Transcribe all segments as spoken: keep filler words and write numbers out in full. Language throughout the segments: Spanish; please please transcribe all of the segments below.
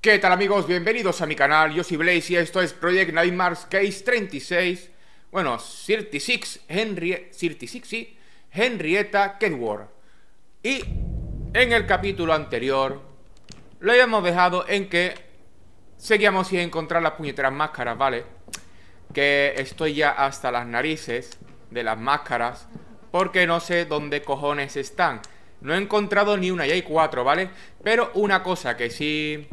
¿Qué tal, amigos? Bienvenidos a mi canal, yo soy Blaze y esto es Project Nightmares Case treinta y seis. Bueno, treinta y seis, Henry... treinta y seis, sí, Henrietta Kenworth. Y en el capítulo anterior lo habíamos dejado en que seguíamos sin encontrar las puñeteras máscaras, ¿vale? Que estoy ya hasta las narices de las máscaras porque no sé dónde cojones están. No he encontrado ni una, y hay cuatro, ¿vale? Pero una cosa que sí...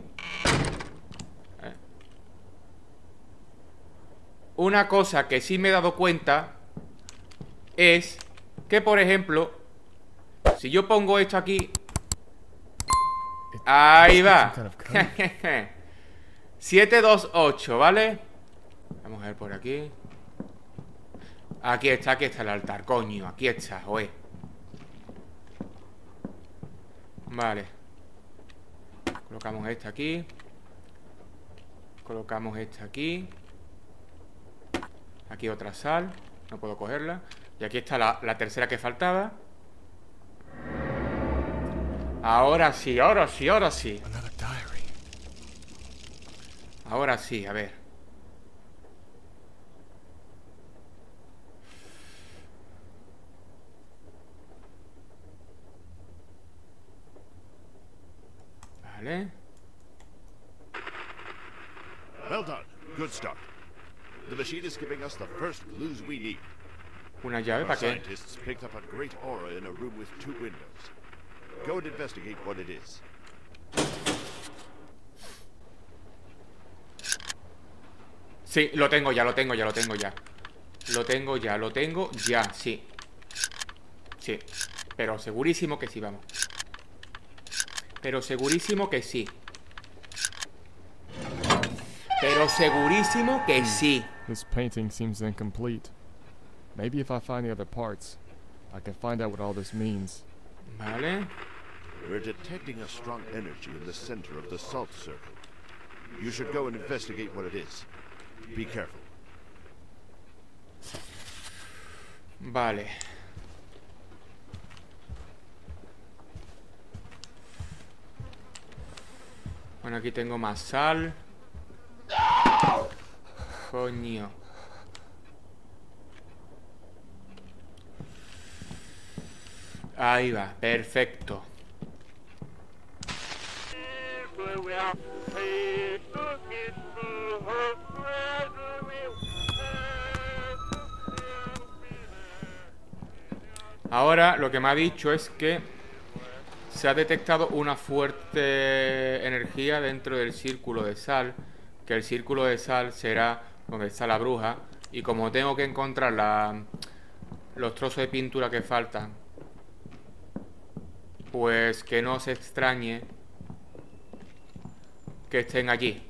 Una cosa que sí me he dado cuenta es que, por ejemplo, si yo pongo esto aquí... Ahí va. siete dos ocho, ¿vale? Vamos a ver por aquí. Aquí está, aquí está el altar, coño. Aquí está, oe. Vale. Colocamos este aquí. Colocamos este aquí. Aquí otra sal. No puedo cogerla. Y aquí está la, la tercera que faltaba. Ahora sí, ahora sí, ahora sí. Ahora sí, a ver. Vale. Well done. Good start. The machine is giving us the first clues we need. Una llave, Our ¿para qué? scientists picked up a great aura in a room with two windows. Go and investigate what it is. Sí, lo tengo ya, lo tengo ya, lo tengo ya. Lo tengo ya, lo tengo ya, sí. Sí, pero segurísimo que sí, vamos. Pero segurísimo que sí. Pero segurísimo que sí. This painting seems incomplete. Maybe if I find the other parts, I can find out what all this means. Vale. We're detecting a strong energy in the center of the salt circle. You should go and investigate what it is. Be careful. Vale. Bueno, aquí tengo más sal. Coño. Ahí va, perfecto. Ahora lo que me ha dicho es que se ha detectado una fuerte energía dentro del círculo de sal. Que el círculo de sal será donde está la bruja. Y como tengo que encontrar la, los trozos de pintura que faltan, pues que no se extrañe que estén allí.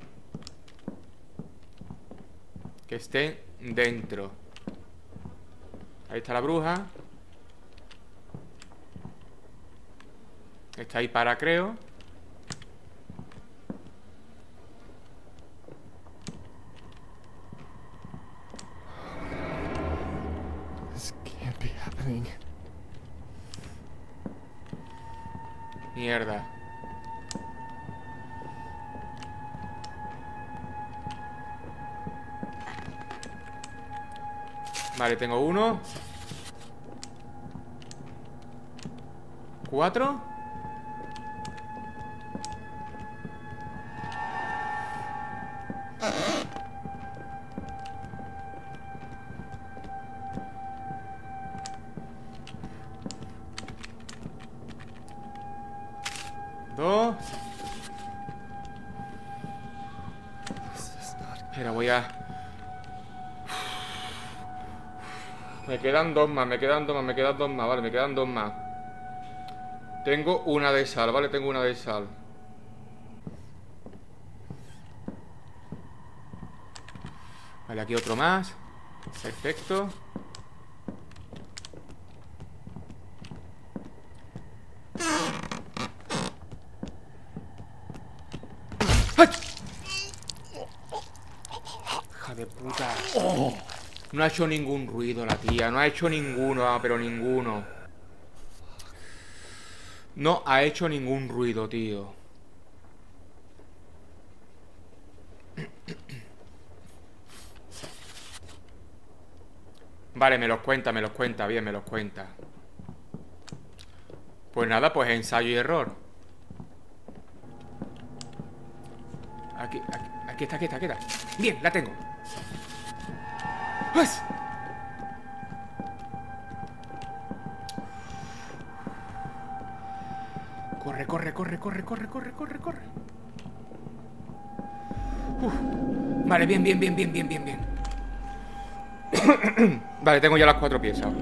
Que estén dentro. Ahí está la bruja. Está ahí para, creo. This can't be happening. Mierda. Vale, tengo uno. Cuatro. Dos. Espera, voy a... Me quedan dos más, me quedan dos más, me quedan dos más, vale, me quedan dos más. Tengo una de sal, vale, tengo una de sal. Vale, aquí otro más. Perfecto. ¡Ay! Hija de puta. No ha hecho ningún ruido la tía. No ha hecho ninguno, pero ninguno. No ha hecho ningún ruido, tío. Vale, me los cuenta, me los cuenta, bien, me los cuenta. Pues nada, pues ensayo y error. Aquí, aquí, aquí está, aquí está, aquí está. Bien, la tengo. ¡Pues! Corre, corre, corre, corre, corre, corre, corre, corre. Uf. Vale, bien, bien, bien, bien, bien, bien, bien. Vale, tengo ya las cuatro piezas.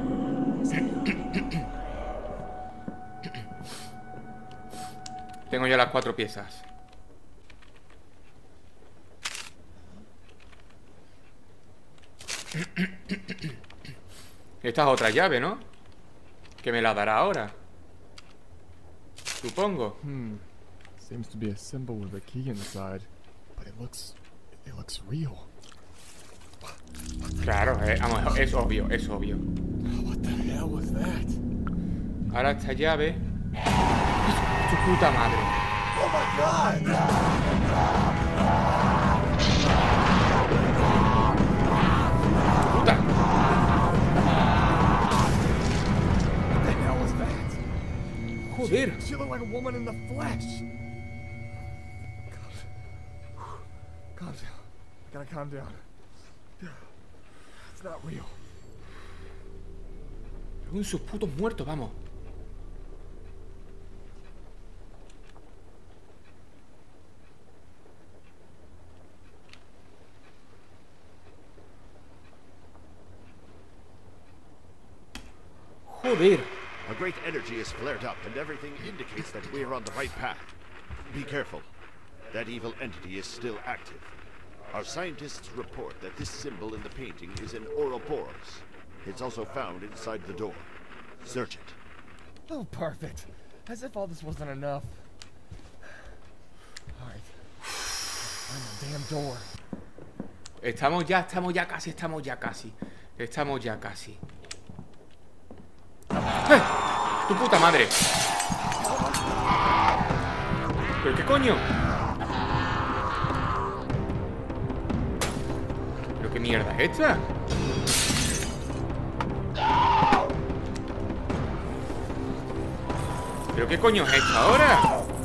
Tengo ya las cuatro piezas. Esta es otra llave, ¿no? Que me la dará ahora, supongo. Hmm. Seems to be a symbol with a key inside, but it looks, it looks real. Claro, eh, vamos, es obvio, es obvio. What the hell was that? Ahora esta llave. ¡Su puta madre! Oh my god! ¡Puta! What the hell was that? Joder. She looked like a woman in the flesh. Calm down. I gotta calm down. It's not real. Un sus putos muertos, vamos. Joder. A great energy is flared up, and everything indicates that we are on the right path. Be careful. That evil entity is still active. Our scientists report that this symbol in the painting is an Ouroboros. It's also found inside the door. Search it. Oh, perfect. As if all this wasn't enough. Alright. Find the damn door. Estamos ya, estamos ya casi, estamos ya casi. Estamos ya casi. ¡Eh! ¡Tu puta madre! ¿Pero qué coño? ¿Pero qué mierda es esta? ¿Pero qué coño es esto ahora?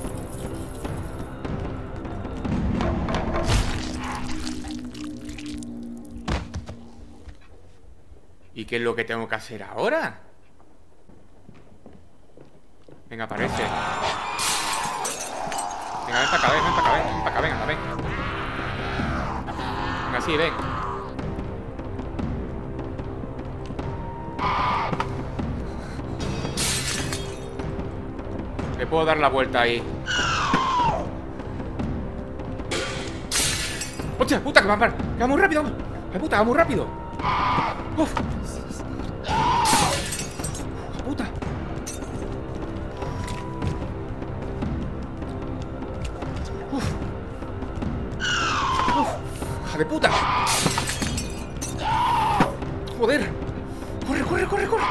¿Y qué es lo que tengo que hacer ahora? Venga, aparece. Venga, ven para acá, ven, ven para acá, ven, ven para acá, venga, ven. Venga, sí, ven. Le puedo dar la vuelta ahí. ¡Hostia, puta, que va, que va muy rápido! ¡La puta, va muy rápido! ¡Uf! ¡Puta! ¡Uf! ¡Uf! ¡Hija de puta! ¡Joder! ¡Corre, corre, corre, corre!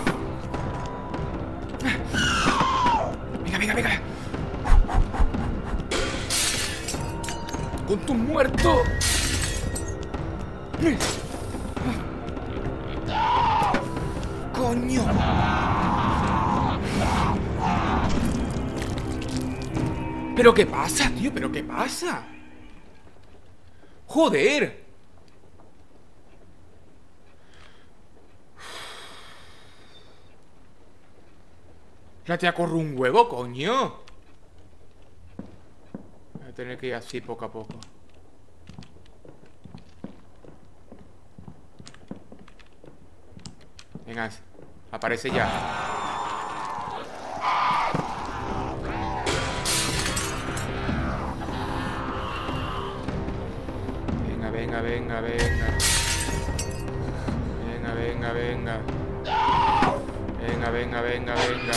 ¡Venga, venga, venga! ¡Con tu muerto! ¡Coño! ¿Pero qué pasa, tío? ¿Pero qué pasa? ¡Joder! La tía corre un huevo, coño. Voy a tener que ir así poco a poco. Venga, aparece ya. Venga, venga, venga, venga. Venga, venga, venga. Venga, venga, venga, venga.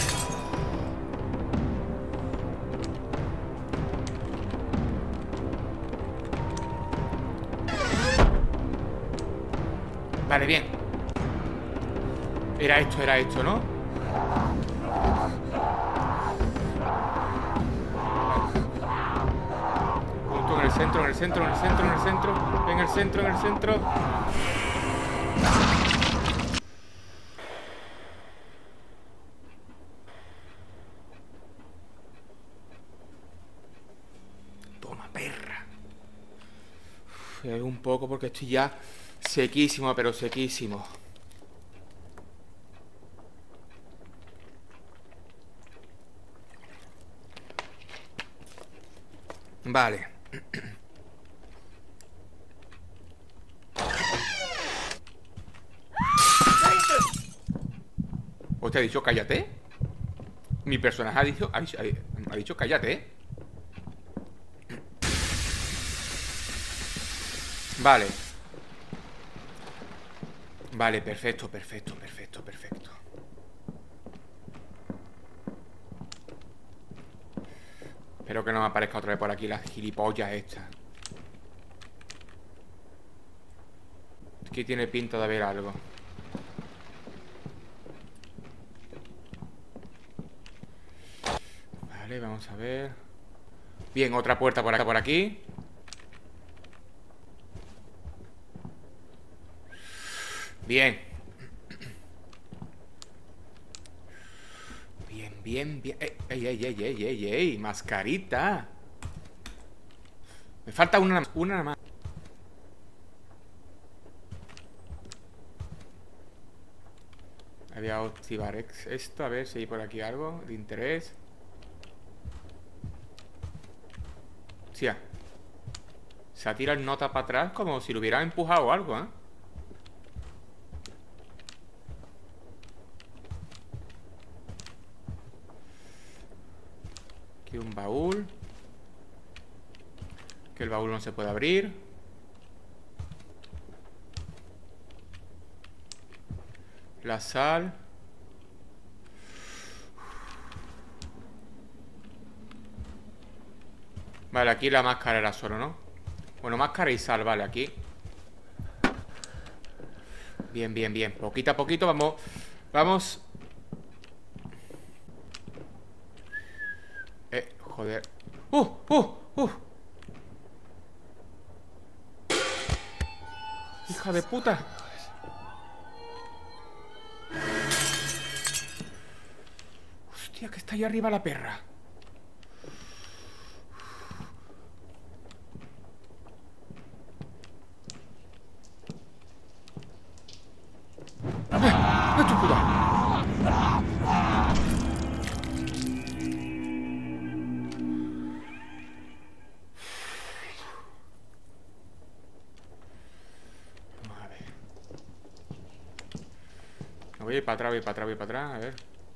Vale, bien. Era esto, era esto, ¿no? Punto en el centro, en el centro, en el centro, en el centro. En el centro, en el centro. Toma, perra. Uf, un poco porque estoy ya sequísimo, pero sequísimo. Vale. ¿O te ha dicho cállate? Mi personaje ha dicho, ha dicho, ha dicho cállate. Vale. Vale, perfecto, perfecto, perfecto, perfecto. Espero que no me aparezca otra vez por aquí la gilipollas esta. Aquí tiene pinta de haber algo. Vale, vamos a ver. Bien, otra puerta por acá, por aquí. Bien. Bien, bien, bien. Ey, ey, ey, ey, ey, ey, ey, mascarita. Me falta una, una más. Había activar esto, a ver si hay por aquí algo de interés. Hostia. Se ha tirado el nota para atrás como si lo hubiera empujado o algo, ¿eh? Aquí un baúl. Que el baúl no se puede abrir. La sal. Vale, aquí la máscara era solo, ¿no? Bueno, máscara y sal, vale, aquí. Bien, bien, bien. Poquito a poquito vamos. Vamos. Eh, joder. ¡Uh! ¡Uh! ¡Uh! ¡Hija de puta! Hostia, que está ahí arriba la perra. ¡Ah! ¡Tu puta! Vamos a ver. Voy a ir para atrás, voy a ir para atrás, voy a ir para atrás, a ver.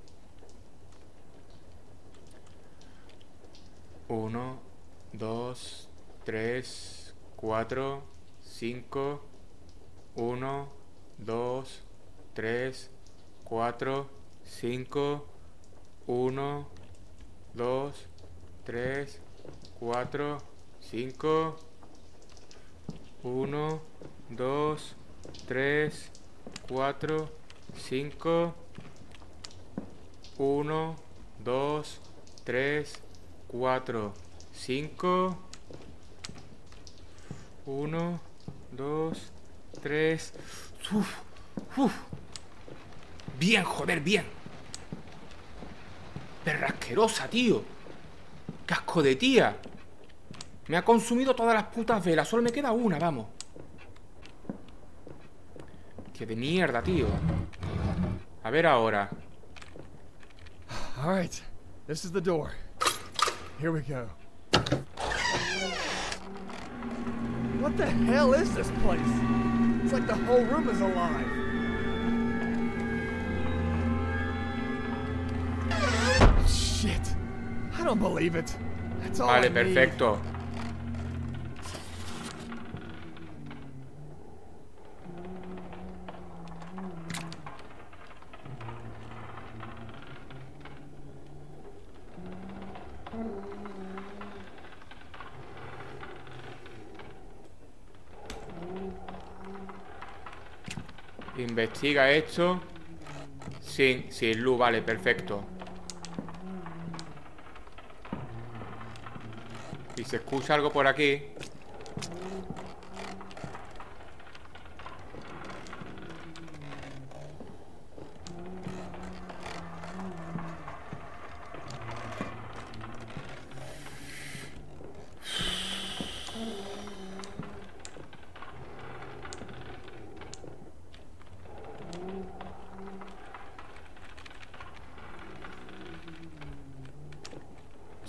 Uno, dos, tres, cuatro, cinco. Uno, dos, tres, cuatro, cinco. Uno, dos, tres, cuatro, cinco. Uno, dos, tres, cuatro, cinco. Uno, dos, tres, cuatro, cinco. Uno, dos, tres. Uf, uf. Bien, joder, bien. Perra asquerosa, tío. Casco de tía. Me ha consumido todas las putas velas. Solo me queda una, vamos. Qué de mierda, tío. A ver ahora. All right, this is the door. Here we go. What the hell is this place? It's like the whole room is alive. Shit. I don't believe it. That's all I Vale, need. perfecto. Investiga esto. Sin, sin luz, vale, perfecto. Y se escucha algo por aquí.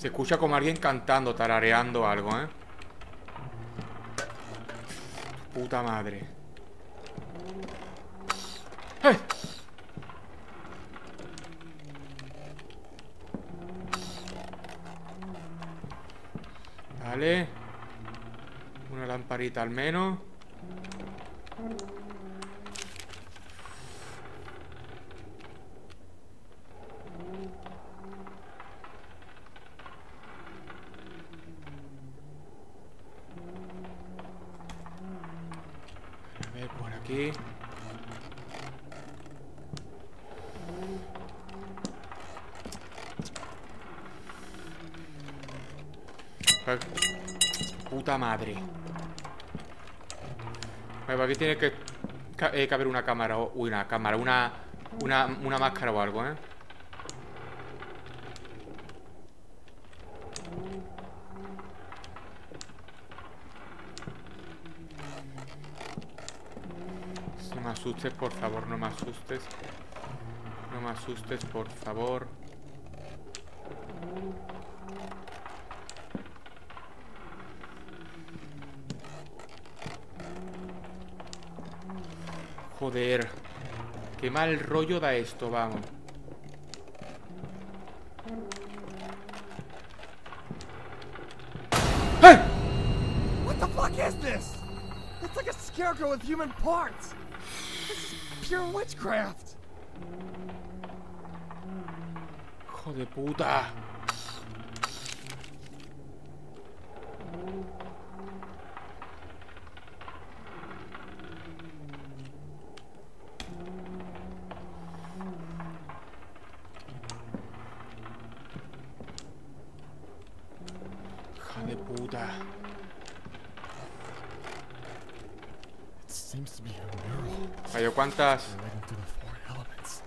Se escucha como alguien cantando, tarareando algo, ¿eh? Puta madre. ¡Eh! Vale. Una lamparita al menos. A ver, por aquí. Puta madre. Vale, aquí tiene que ca eh, caber una cámara o uy, una cámara, una, una una máscara o algo, ¿eh? No me asustes, por favor, no me asustes. No me asustes, por favor. Joder. Qué mal rollo da esto, vamos. ¡Eh! What the fuck is this? It's like a scarecrow with human parts. This is pure witchcraft. Hijo de puta. Hija de puta. It seems to be a mural Vaya, ¿cuántas? relating to the four elements.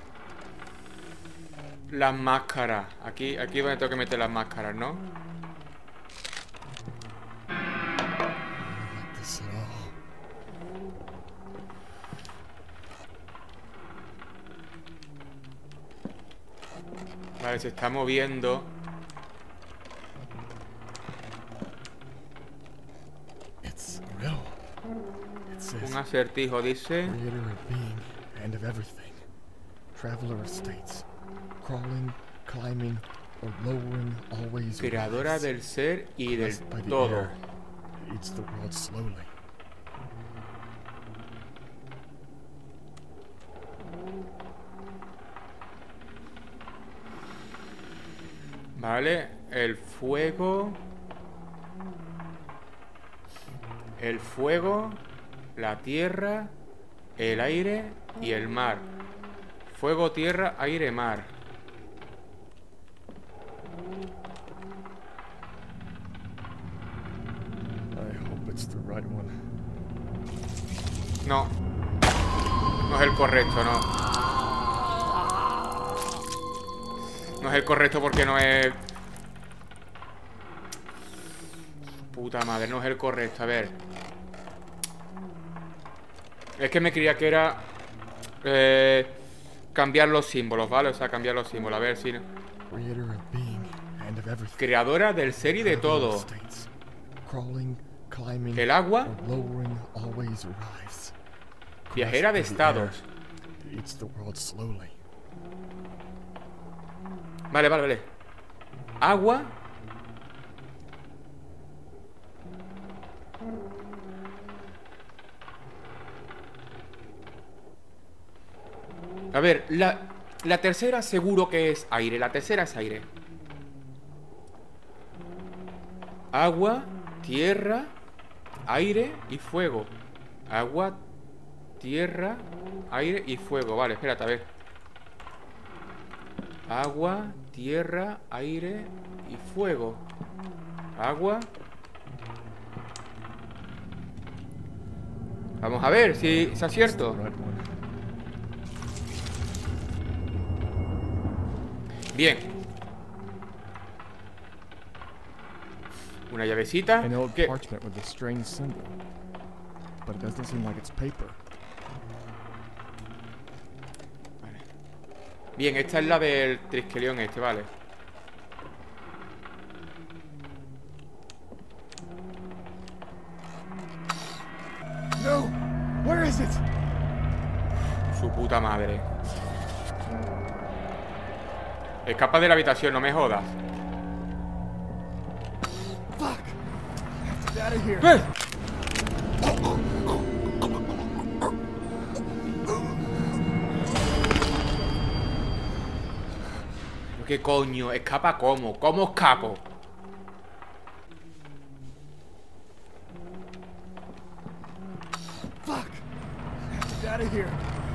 Las máscaras. Aquí, aquí es donde tengo que meter las máscaras, ¿no? I don't like this at all. Vale, se está moviendo. It's a riddle. It says Un acertijo, dice. creator of being and of everything. Traveler of states. Crawling, climbing, or lowering always. Creadora rise. del ser y del Blessed by the todo. air, eats the world slowly. Vale, el fuego. El fuego, la tierra, el aire y el mar. Fuego, tierra, aire, mar. I hope it's the right one. No. No es el correcto, no. No es el correcto porque no es... Puta madre, no es el correcto. A ver. Es que me creía que era... Eh, cambiar los símbolos, ¿vale? O sea, cambiar los símbolos. A ver si... Creator of being and of everything. Creadora del ser y de Traveler of todo. states. Crawling, climbing, El agua. or lowering always arrives. Viajera de Blessed by the air, estados. eats the world slowly. Vale, vale, vale. Agua. A ver, la, la tercera seguro que es aire. La tercera es aire. Agua, tierra, aire y fuego. Agua, tierra, aire y fuego. Vale, espérate, a ver. Agua, tierra, aire y fuego. Agua. Vamos a ver si es acierto. Right one. Bien. Una llavecita. An old que- parchment with a strange symbol. But it doesn't seem like it's paper. Vale. Bien, esta es la del trisquelión este, vale. it? Su puta madre. Escapa de la habitación, no me jodas. Fuck! I have to get out of here. ¡Eh! ¿Qué coño? ¿Escapa cómo? ¿Cómo escapo? Fuck! I have to get out of here.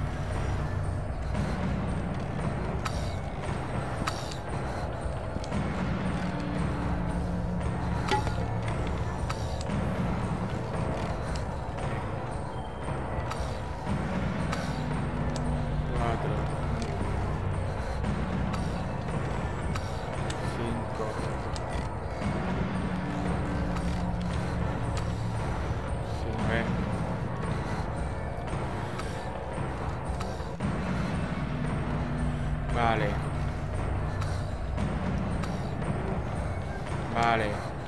Cuatro. Cinco. Nueve. Vale. Vale.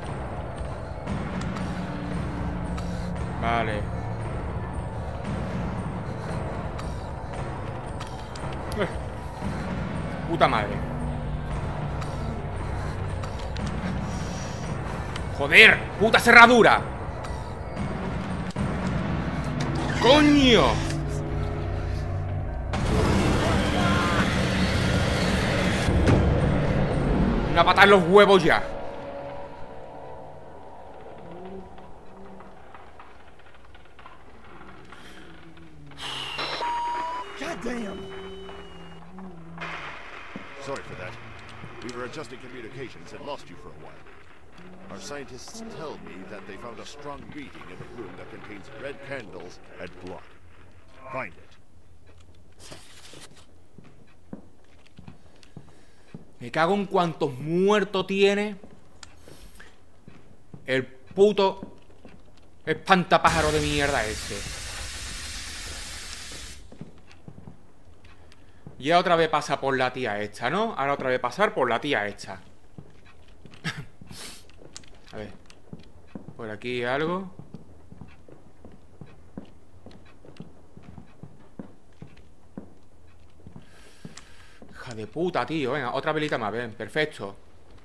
Vale. Eh. Puta madre. Joder, puta cerradura. ¡Coño! Una patada en los huevos ya. God damn! Sorry for that. We were adjusting communications and lost you for a while. Our scientists tell me that they found a strong reading in a room that contains red candles and blood. Find it. Me cago en cuántos muertos tiene el puto espantapájaro de mierda ese. Y ahora otra vez pasa por la tía esta, ¿no? Ahora otra vez pasar por la tía esta. A ver. Por aquí algo. Hija de puta, tío. Venga, otra velita más, ven, perfecto.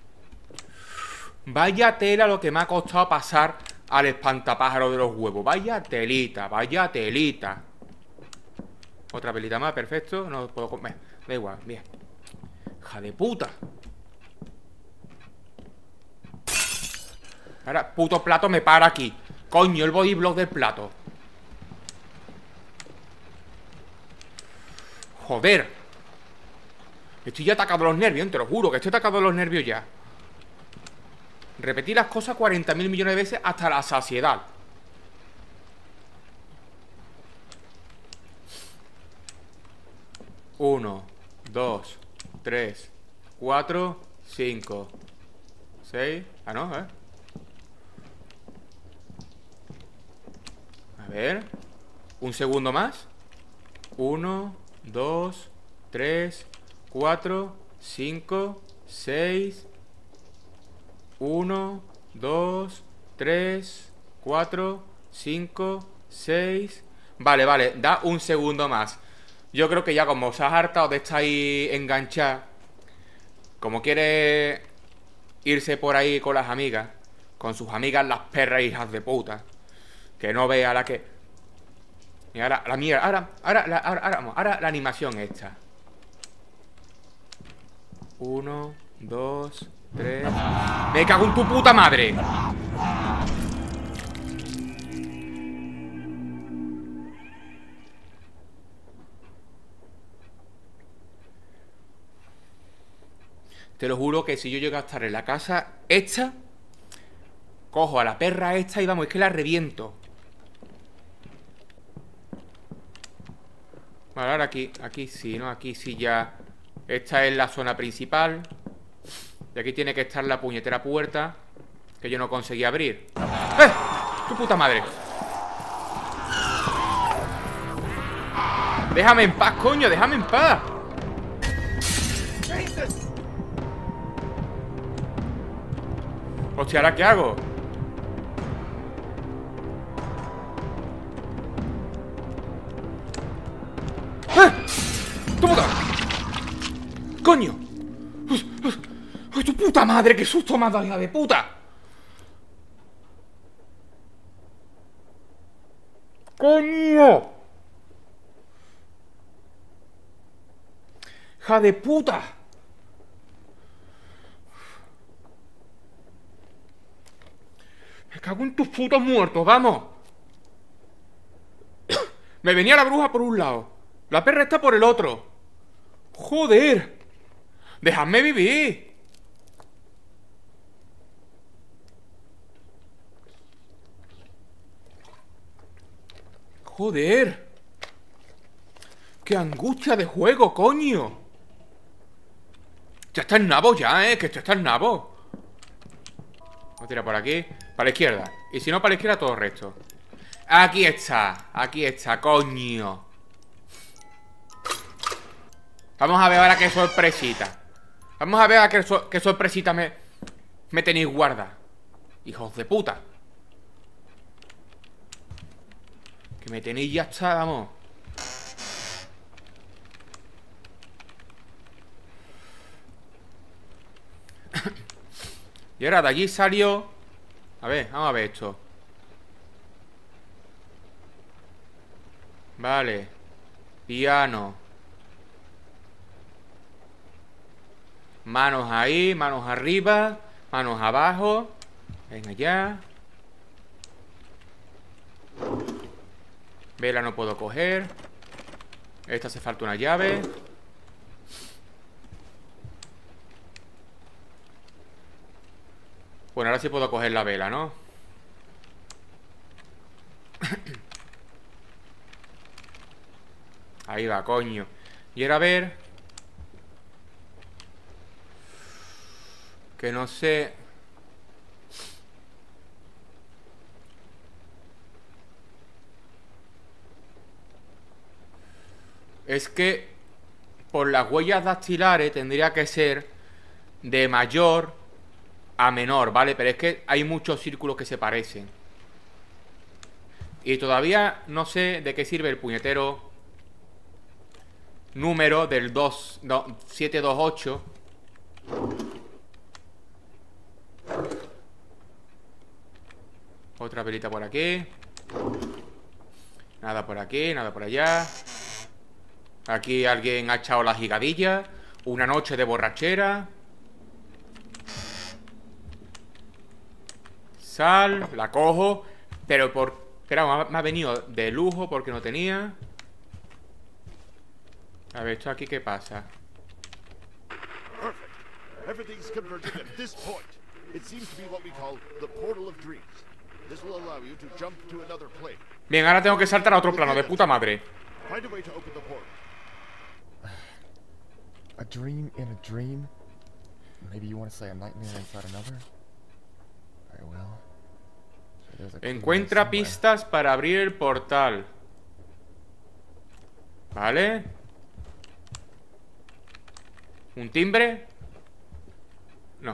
Vaya tela lo que me ha costado pasar al espantapájaro de los huevos. Vaya telita, vaya telita. Otra velita más, perfecto. No puedo comer. Da igual, bien. Hija de puta. Ahora, puto plato me para aquí. Coño, el body block del plato. Joder. Estoy ya atacado de los nervios, te lo juro, que estoy atacado de los nervios ya. Repetir las cosas cuarenta mil millones de veces hasta la saciedad. Uno, dos, tres, cuatro, cinco, seis. Ah, no, ¿eh? A ver. Un segundo más. Uno, dos, tres, cuatro, cinco, seis. Uno, dos, tres, cuatro, cinco, seis. Vale, vale, da un segundo más. Yo creo que ya como os has hartado de estar ahí enganchado, como quiere irse por ahí con las amigas, con sus amigas las perras hijas de puta, que no vea la que... Mira, ahora, la mierda, ahora, ahora, ahora, ahora, ahora, vamos, ahora la animación esta. Uno, dos, tres... ¡Me cago en tu puta madre! Te lo juro que si yo llego a estar en la casa esta, cojo a la perra esta y vamos, es que la reviento. Vale, ahora aquí, aquí sí, ¿no? Aquí sí ya. Esta es la zona principal. Y aquí tiene que estar la puñetera puerta que yo no conseguí abrir. ¡Eh! ¡Tu puta madre! ¡Déjame en paz, coño! ¡Déjame en paz! Hostia, ¿ahora qué hago? coño! ¡Ay, tu puta madre! ¡Qué susto me has dado, hija de puta! ¡Coño! ¡Hija de puta! Me cago en tus putos muertos, vamos. Me venía la bruja por un lado. La perra está por el otro. Joder. Dejadme vivir. Joder. Qué angustia de juego, coño. Ya está el nabo ya, eh. Que esto está el nabo. Voy a tirar por aquí. Para la izquierda. Y si no, para la izquierda todo el resto. Aquí está. Aquí está, coño. Vamos a ver ahora qué sorpresita. Vamos a ver a qué, so qué sorpresita me, me tenéis guarda. Hijos de puta. Que me tenéis ya está, vamos. Y ahora de allí salió. A ver, vamos a ver esto. Vale. Piano. Manos ahí, manos arriba, manos abajo. Venga ya. Vela no puedo coger. Esta hace falta una llave. Bueno, ahora sí puedo coger la vela, ¿no? Ahí va, coño. Y ahora a ver. Que no sé. Es que por las huellas dactilares tendría que ser de mayor a menor, ¿vale? Pero es que hay muchos círculos que se parecen. Y todavía no sé de qué sirve el puñetero número del dos, no, siete dos ocho. Otra velita por aquí. Nada por aquí, nada por allá. Aquí alguien ha echado la gigadilla. Una noche de borrachera. Sal, la cojo. Pero por... Espera, me ha venido de lujo porque no tenía. A ver, esto aquí, ¿qué pasa? Perfect. Everything's converging at this point. It seems to be what we call the portal of dreams. This will allow you to jump to another plane. Bien, ahora tengo que saltar a otro plano, de puta madre. Find a way to open the portal. A dream in a dream? Maybe you want to say a nightmare inside another? Very well. So there's a clue Encuentra somewhere. pistas para abrir el portal. ¿Vale? ¿Un timbre? No.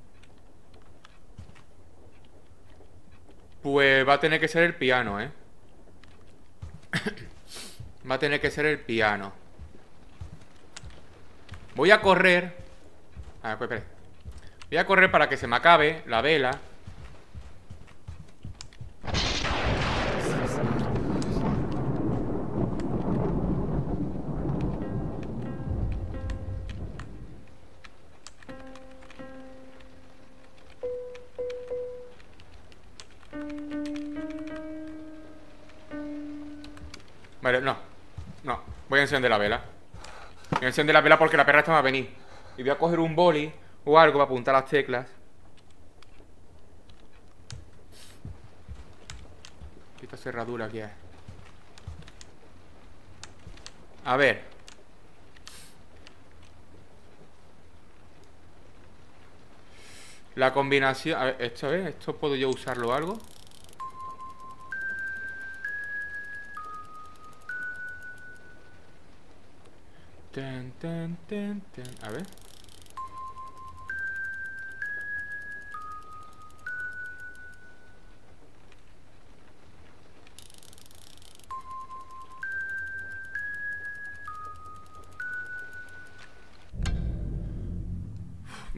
Pues va a tener que ser el piano, ¿eh? Va a tener que ser el piano. Voy a correr. A ver, pues, espera. Voy a correr para que se me acabe la vela. Vale, no. No. Voy a encender la vela. Voy a encender la vela porque la perra está va a venir. Y voy a coger un boli o algo para apuntar las teclas. ¿Qué esta cerradura aquí es? A ver. La combinación... A ver, esto es... ¿Esto puedo yo usarlo o algo? Ten, ten, ten, ten. A ver.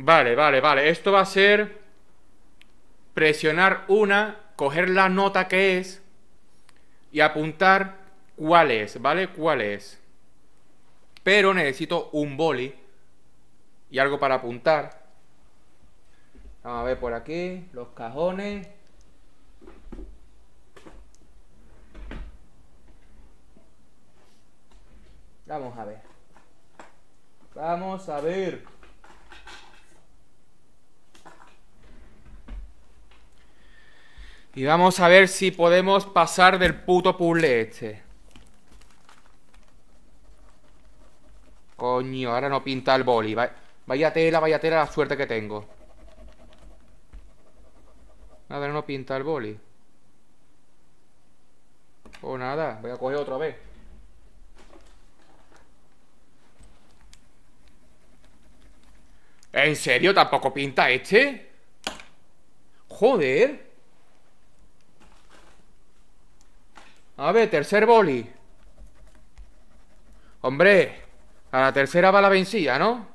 Vale, vale, vale. Esto va a ser presionar una, coger la nota que es y apuntar cuál es, ¿vale? ¿Cuál es? Pero necesito un boli y algo para apuntar. Vamos a ver por aquí, los cajones. Vamos a ver. Vamos a ver. Y vamos a ver si podemos pasar del puto puzzle este. Coño, ahora no pinta el boli. Vaya tela, vaya tela la suerte que tengo. Nada, no pinta el boli. O nada, voy a coger otra vez. ¿En serio? ¿Tampoco pinta este? Joder. A ver, tercer boli. Hombre, a la tercera va la vencida, ¿no?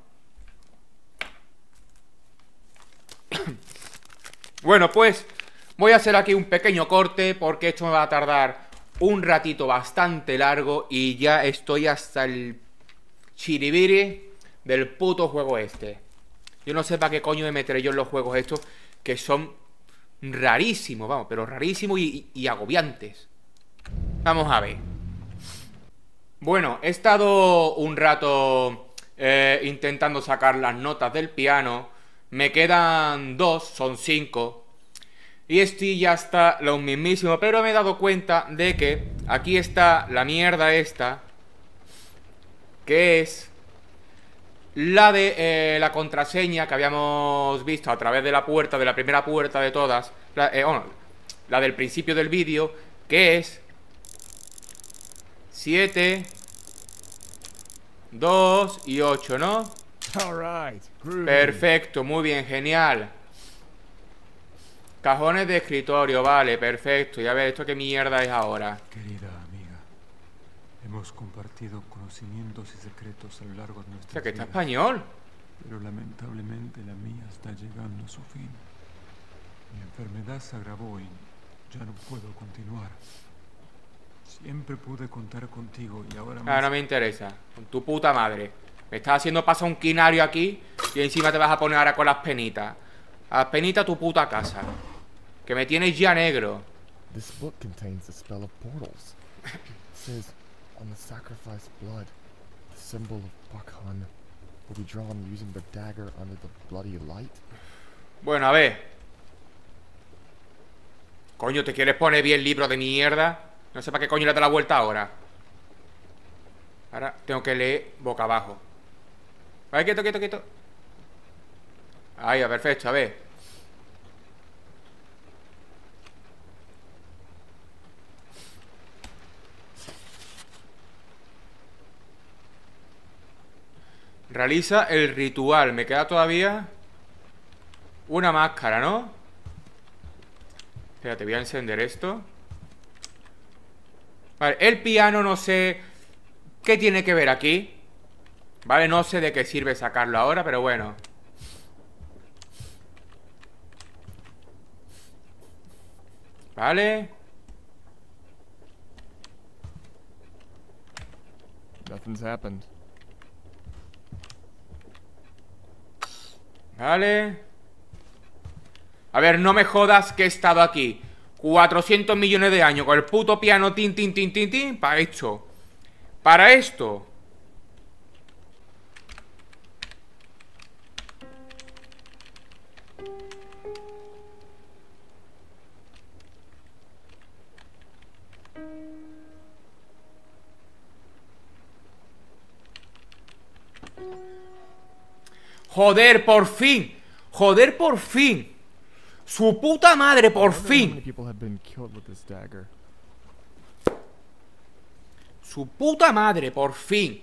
Bueno, pues voy a hacer aquí un pequeño corte porque esto me va a tardar un ratito bastante largo y ya estoy hasta el chiribiri del puto juego este. Yo no sé para qué coño me meteré yo en los juegos estos que son rarísimos, vamos, pero rarísimos y, y, y agobiantes. Vamos a ver. Bueno, he estado un rato eh, intentando sacar las notas del piano. Me quedan dos, son cinco. Y estoy ya está lo mismísimo. Pero me he dado cuenta de que aquí está la mierda esta, que es la de eh, la contraseña que habíamos visto a través de la puerta, de la primera puerta de todas. La, eh, bueno, la del principio del vídeo, que es siete, dos y ocho, ¿no? Perfecto, muy bien, genial. Cajones de escritorio, vale, perfecto. Y a ver, ¿esto qué mierda es ahora? Querida amiga, hemos compartido conocimientos y secretos a lo largo de nuestra vida. O sea, que está español. Pero lamentablemente la mía está llegando a su fin. Mi enfermedad se agravó y ya no puedo continuar. Siempre pude contar contigo y ahora Ah, no me interesa. Con tu puta madre. Me estás haciendo pasar un quinario aquí y encima te vas a poner ahora con las penitas. A las penitas tu puta casa. Que me tienes ya negro. This book contains the spell of portals. It says, on the sacrificed blood, the symbol of Bakhan will be drawn using the dagger under the bloody light. Bueno, a ver. Coño, ¿te quieres poner bien libro de mierda? No sé para qué coño le da la vuelta ahora. Ahora tengo que leer boca abajo. Vale, quieto, quieto, quieto. Ahí, perfecto, a ver. Realiza el ritual. Me queda todavía una máscara, ¿no? Espérate, voy a encender esto. Vale, el piano no sé qué tiene que ver aquí. Vale, no sé de qué sirve sacarlo ahora, pero bueno. Vale. Nothing's happened. Vale. A ver, no me jodas que he estado aquí cuatrocientos millones de años con el puto piano tin, tin, tin, tin, tin. Para esto. Para esto. Joder, por fin. Joder, por fin. Su puta madre, por fin. Su puta madre, por fin.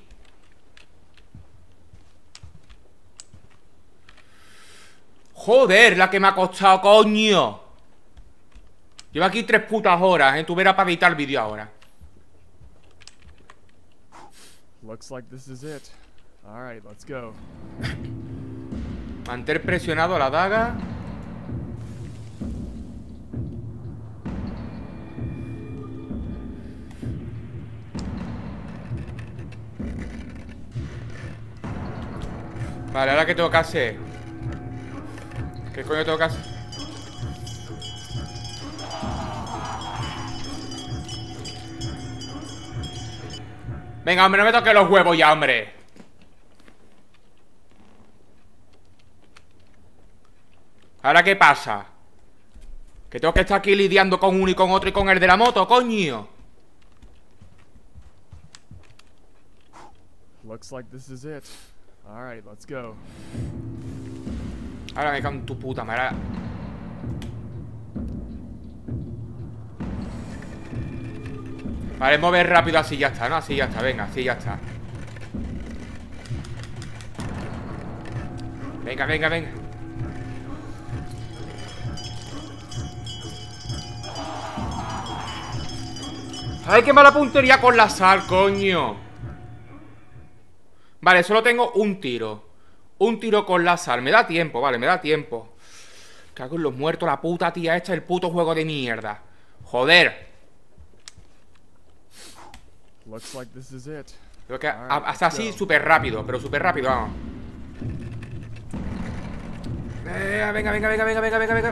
Joder, la que me ha costado, coño. Lleva aquí tres putas horas, ¿eh? Tú verás para editar el vídeo ahora. Looks like this is it. All right, let's go. Mantén presionado la daga. Vale, ahora ¿qué tengo que hacer? ¿Qué coño tengo que hacer? Venga, hombre, no me toques los huevos ya, hombre. ¿Ahora qué pasa? Que tengo que estar aquí lidiando con uno y con otro y con el de la moto, coño. Looks like this is it. All right, let's go. Ahora me cago en tu puta madre. Vale, mover rápido así ya está, ¿no? Así ya está, venga, así ya está. Venga, venga, venga. ¡Ay, qué mala puntería con la sal, coño! Vale, solo tengo un tiro. Un tiro con la sal. Me da tiempo, vale, me da tiempo. Cago en los muertos, la puta tía esta, el puto juego de mierda. Joder. Looks like this is it. Creo que a- hasta así súper rápido, pero súper rápido, vamos. Venga, venga, venga, venga, venga, venga, venga, venga.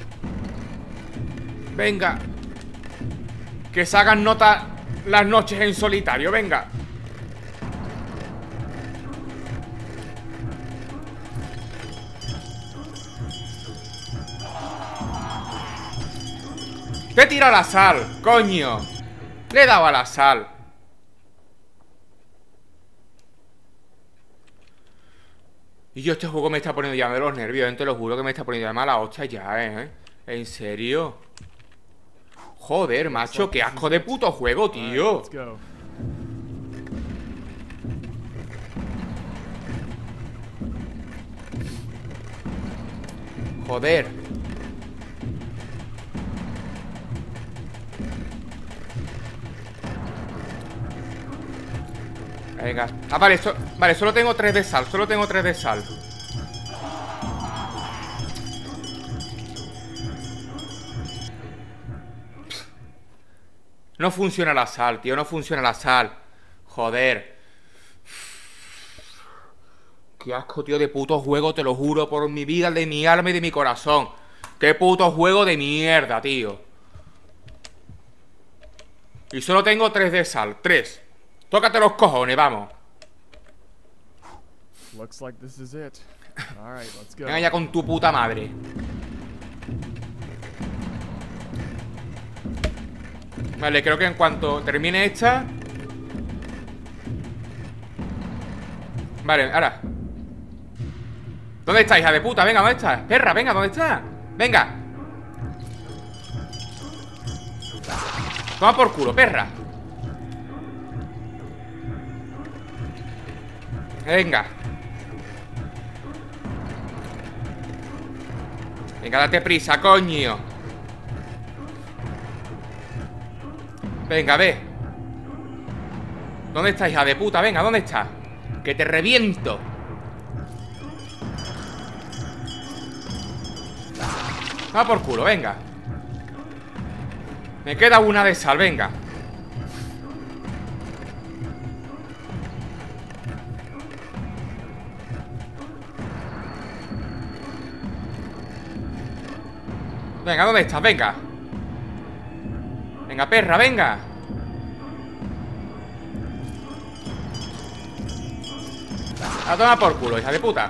Venga. Que se hagan nota las noches en solitario, venga. Te he tirado la sal, coño. Le he dado a la sal. Y yo este juego me está poniendo ya de los nervios, te lo juro que me está poniendo de mala hostia ya, ¿eh? ¿En serio? Joder, macho, qué asco de puto juego, tío. Let's go. Joder. Venga. Ah, vale, so- vale, solo tengo tres de sal, solo tengo tres de sal. No funciona la sal, tío, no funciona la sal. Joder. Qué asco, tío, de puto juego, te lo juro por mi vida, de mi alma y de mi corazón. Qué puto juego de mierda, tío. Y solo tengo tres de sal, tres. Tócate los cojones, vamos. Looks like this is it. All right, let's go. Venga ya con tu puta madre. Vale, creo que en cuanto termine esta. Vale, ahora. ¿Dónde está, hija de puta? Venga, ¿dónde está? Perra, venga, ¿dónde está? Venga. Toma por culo, perra. Venga. Venga, date prisa, coño. Venga, ve. ¿Dónde está, hija de puta? Venga, ¿dónde está? Que te reviento. Va por culo, venga. Me queda una de sal, venga. Venga, ¿dónde estás? Venga. Venga, perra, venga. A tomar por culo, hija de puta.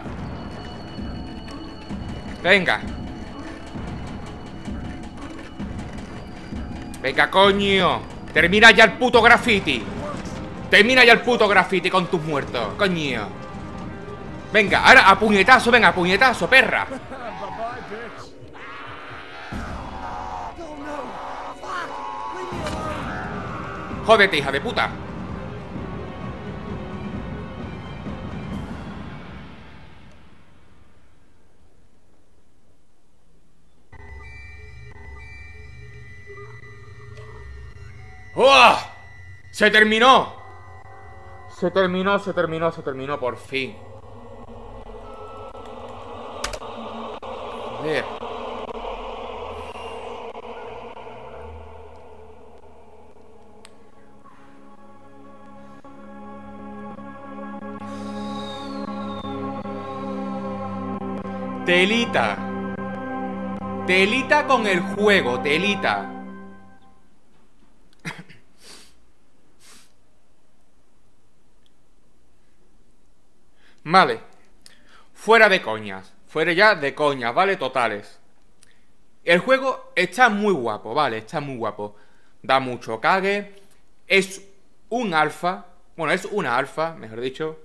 Venga. Venga, coño. Termina ya el puto graffiti. Termina ya el puto graffiti con tus muertos, coño. Venga, ahora a puñetazo, venga, a puñetazo, perra. Jódete, hija de puta. ¡Oh! ¡Se terminó! Se terminó, se terminó, se terminó, por fin. ver. Telita. Telita con el juego, telita. Vale. Fuera de coñas. Fuera ya de coñas, ¿vale? Totales. El juego está muy guapo, ¿vale? Está muy guapo. Da mucho cague. Es un alfa. Bueno, es una alfa, mejor dicho.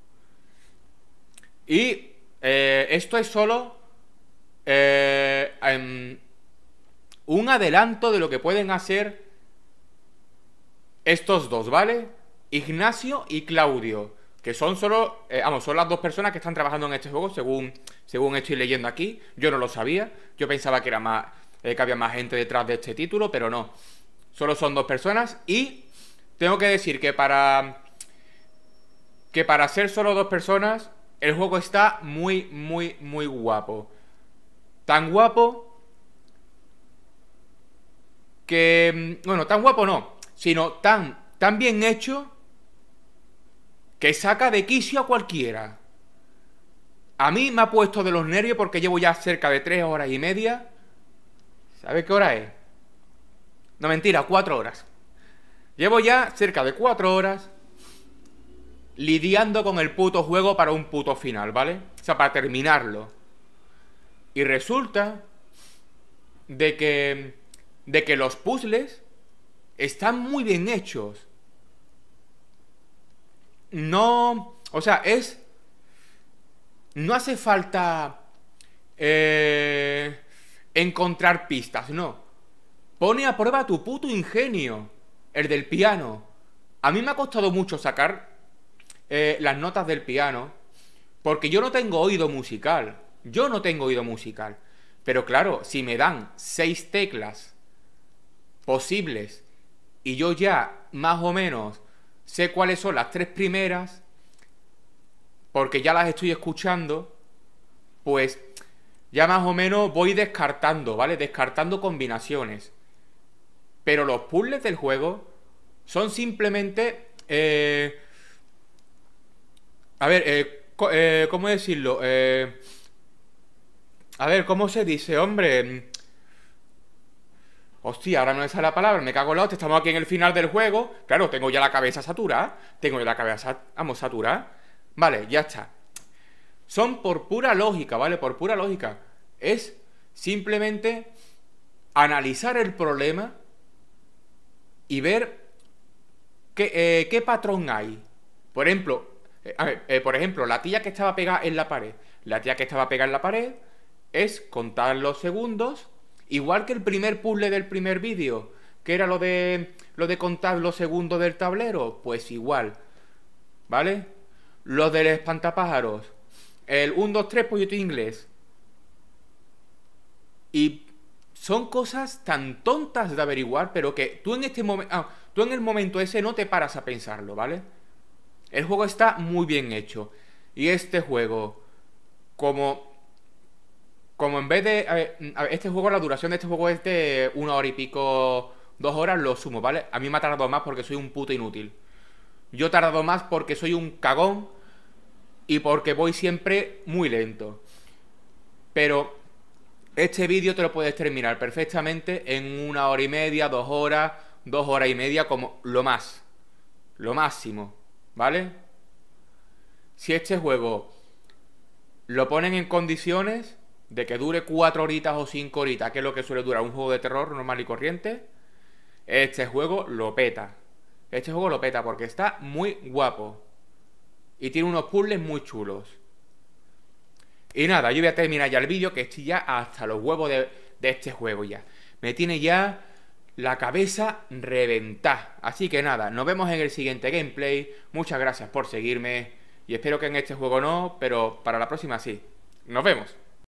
Y eh, esto es solo eh, um, un adelanto de lo que pueden hacer estos dos, ¿vale? Ignacio y Claudio, que son solo, eh, vamos, son las dos personas que están trabajando en este juego, según, según estoy leyendo aquí. Yo no lo sabía, yo pensaba que era más, eh, que había más gente detrás de este título, pero no. Solo son dos personas y tengo que decir que para que para ser solo dos personas, el juego está muy, muy, muy guapo. Tan guapo que, bueno, tan guapo no, sino tan, tan bien hecho que saca de quicio a cualquiera. A mí me ha puesto de los nervios porque llevo ya cerca de tres horas y media. ¿Sabe qué hora es? No, mentira, cuatro horas. Llevo ya cerca de cuatro horas lidiando con el puto juego para un puto final, ¿vale? O sea, para terminarlo. Y resulta de que, de que los puzzles están muy bien hechos. No, o sea, es... No hace falta eh, encontrar pistas, no. Pone a prueba tu puto ingenio, el del piano. A mí me ha costado mucho sacar eh, las notas del piano, porque yo no tengo oído musical. Yo no tengo oído musical. Pero claro, si me dan seis teclas posibles y yo ya más o menos sé cuáles son las tres primeras, porque ya las estoy escuchando, pues ya más o menos voy descartando, ¿vale? Descartando combinaciones. Pero los puzzles del juego son simplemente... Eh, a ver, eh, eh, ¿cómo decirlo? Eh, a ver, ¿cómo se dice, hombre? Hostia, ahora no me sale la palabra, me cago en la hostia. Estamos aquí en el final del juego. Claro, tengo ya la cabeza saturada. Tengo ya la cabeza, vamos, saturada. Vale, ya está. Son por pura lógica, ¿vale? Por pura lógica. Es simplemente analizar el problema y ver qué, eh, qué patrón hay. Por ejemplo, eh, a ver, eh, por ejemplo, la tía que estaba pegada en la pared. La tía que estaba pegada en la pared es contar los segundos, igual que el primer puzzle del primer vídeo, que era lo de, lo de contar los segundos del tablero. Pues igual, ¿vale? Los del espantapájaros, el uno, dos, tres, pollito inglés. Y son cosas tan tontas de averiguar, pero que tú en este momento, ah, tú en el momento ese no te paras a pensarlo, ¿vale? El juego está muy bien hecho. Y este juego, como como en vez de... A ver, a ver, este juego, la duración de este juego es de una hora y pico, dos horas, lo sumo, ¿vale? A mí me ha tardado más porque soy un puto inútil. Yo he tardado más porque soy un cagón y porque voy siempre muy lento. Pero este vídeo te lo puedes terminar perfectamente en una hora y media, dos horas, dos horas y media, como lo más. Lo máximo, ¿vale? Si este juego lo ponen en condiciones de que dure cuatro horitas o cinco horitas, que es lo que suele durar un juego de terror normal y corriente, este juego lo peta. Este juego lo peta porque está muy guapo y tiene unos puzzles muy chulos. Y nada, yo voy a terminar ya el vídeo, que estoy ya hasta los huevos de, de este juego ya. Me tiene ya la cabeza reventada. Así que nada, nos vemos en el siguiente gameplay. Muchas gracias por seguirme y espero que en este juego no, pero para la próxima sí. Nos vemos.